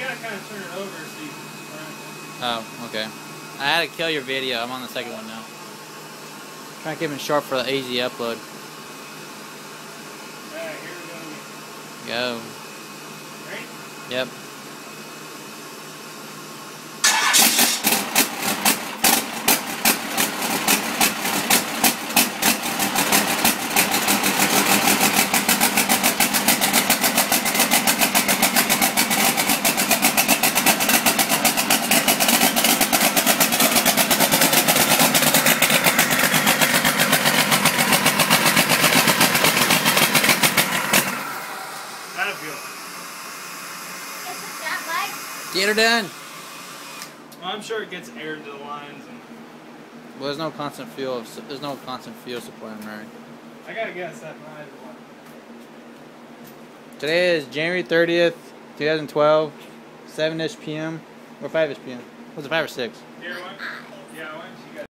gotta kind of turn it over so you can burn it. Oh, okay. I had to kill your video. I'm on the second one now. Trying to keep it short for the easy upload. Alright, here we Go. go. Ready? Yep. Get her done. Well, I'm sure it gets air to the lines. And well, there's no constant fuel. There's no constant fuel supply in Mary. I gotta guess that mine. Today is January 30th, 2012, 7ish p.m. or 5ish p.m. Was it 5 or 6? Here, one. Yeah, one.